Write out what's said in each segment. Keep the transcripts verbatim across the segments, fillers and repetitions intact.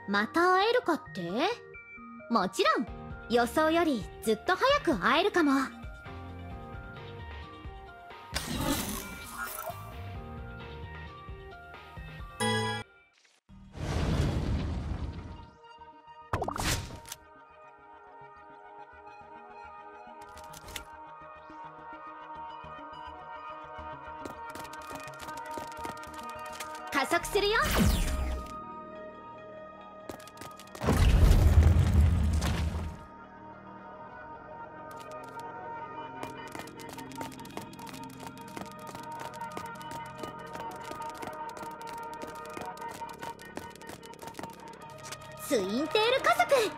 また会えるかって？もちろん予想よりずっと早く会えるかも。加速するよ。ツインテール家族。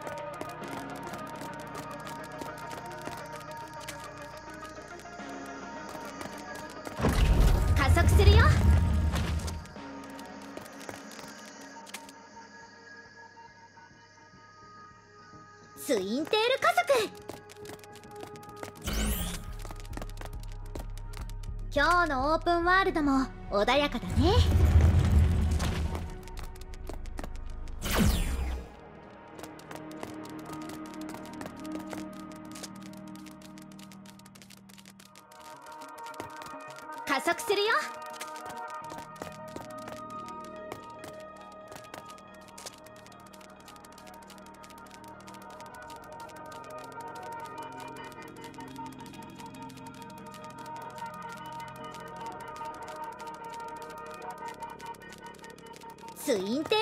加速するよ。ツインテール家族。今日のオープンワールドも穏やかだね。加速するよ。ツインテール家族。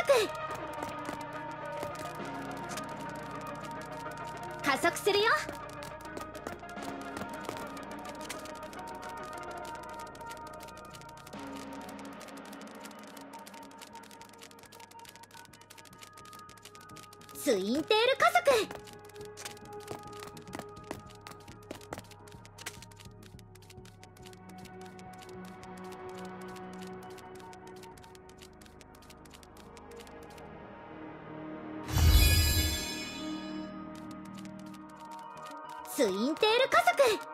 加速するよ。ツインテール家族。ツインテール家族。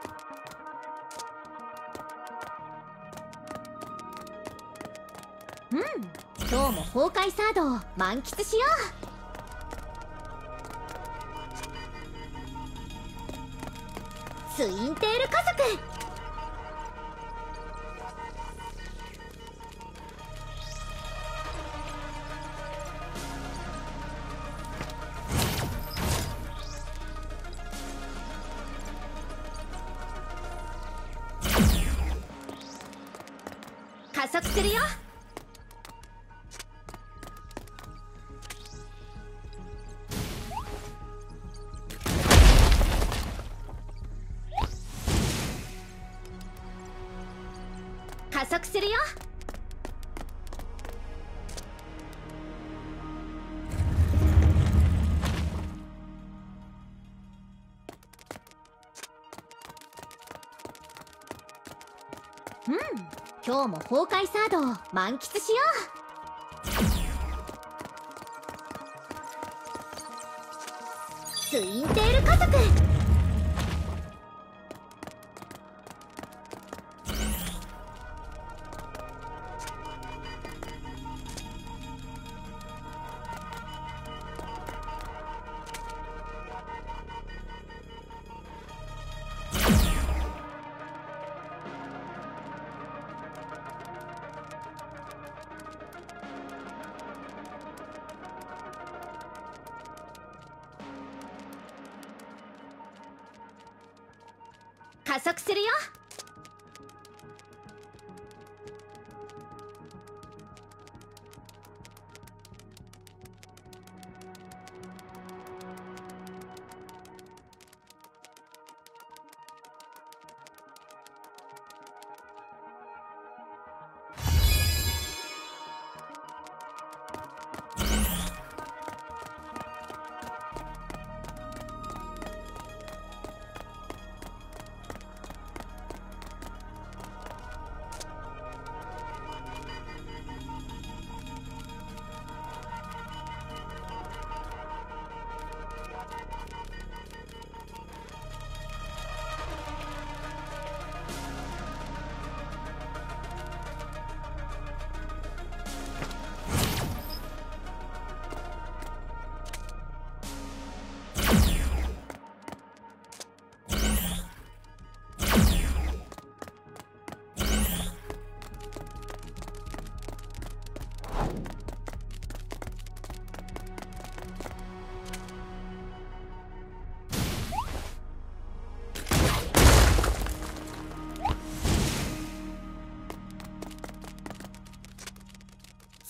うん、今日も崩壊サードを満喫しよう。ツインテール家族。加速するよ。加速するよ。うん、今日も崩壊サードを満喫しよう。ツインテール家族。加速するよ。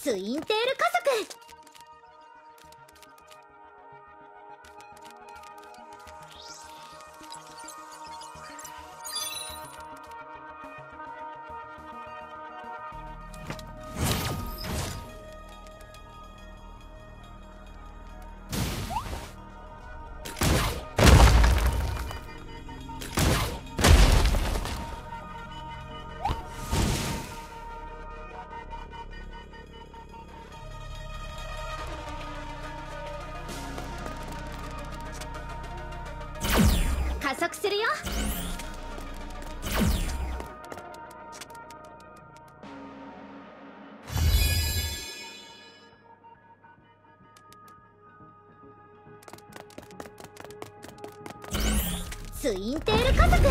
ツインテール家族。加速するよ。ツインテール家族。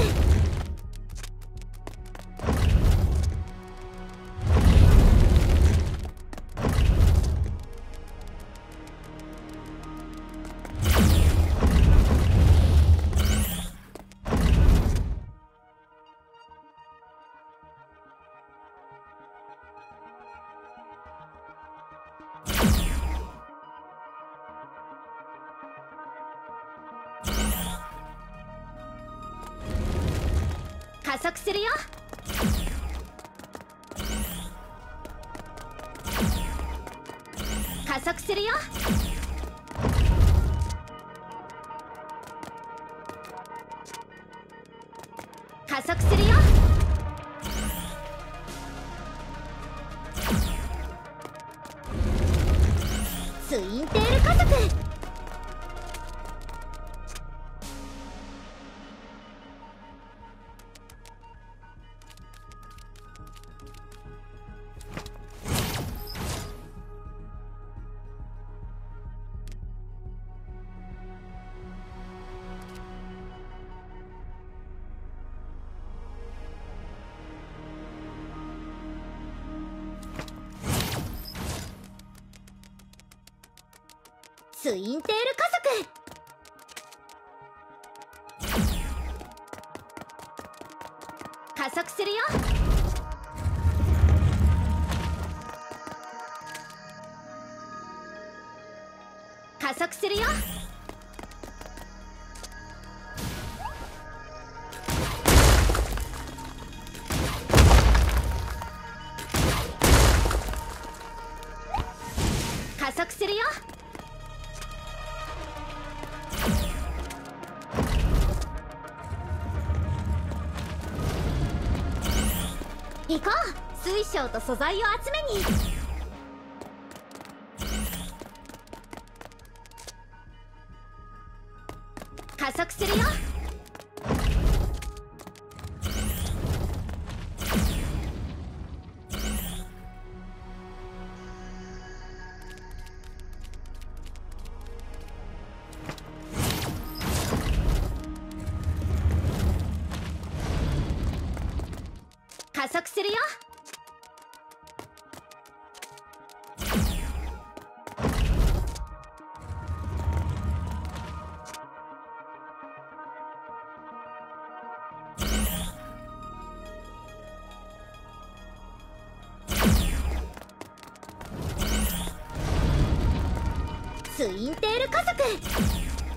加速するよ。加速するよ。加速するよ。ツインテール家族。ツインテール家族。加速するよ。加速するよ。加速するよ。行こう、水晶と素材を集めに。加速するよ。加速するよ。ツインテール家族。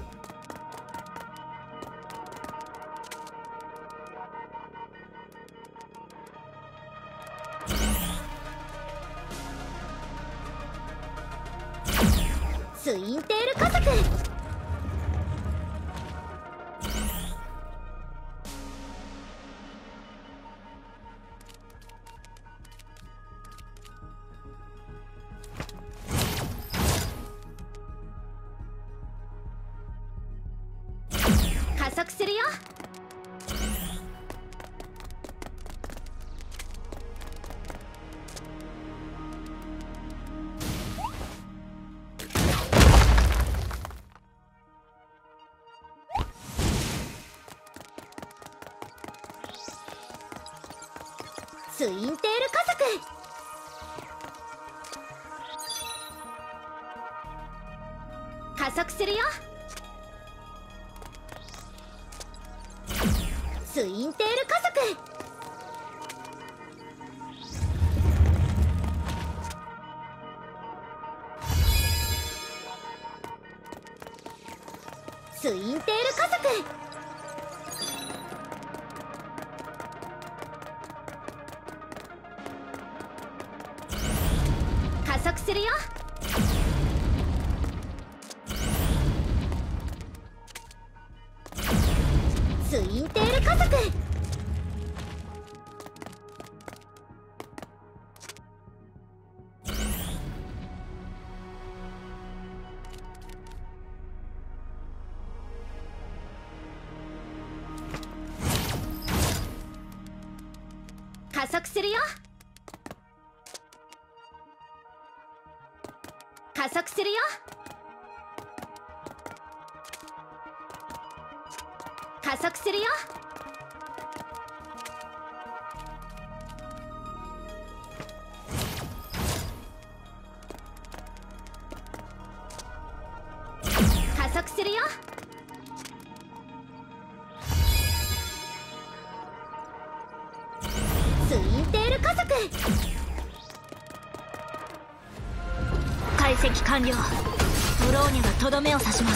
ツインテール家族。加速するよ。ツインテール家族。加速するよ。ツインテール家族。 ツインテール加速。加速するよ。ツインテール加速。加速するよ。加速するよ。加速するよ。加速するよ。ツインテール加速。 解析完了。ブローニャがとどめを刺します。